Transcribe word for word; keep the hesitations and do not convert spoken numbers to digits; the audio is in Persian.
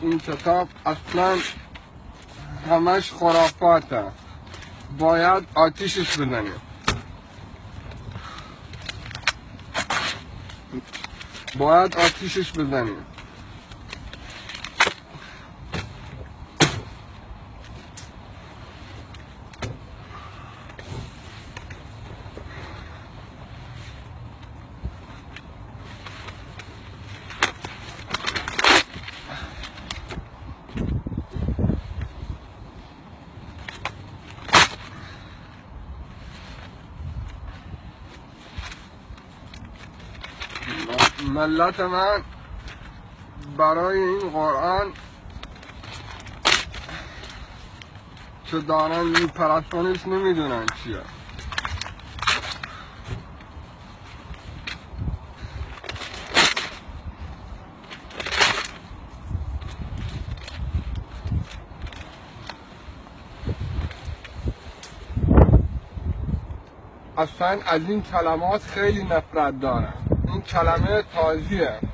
این کتاب اصلا همش خرافاته، باید آتیشش بزنیم، باید آتیشش بزنیم. ملت من برای این قرآن که دارن میپرستنش نمیدونن چیه. اصلا از این کلمات خیلی نفرت دارم. این کلمه تازیه.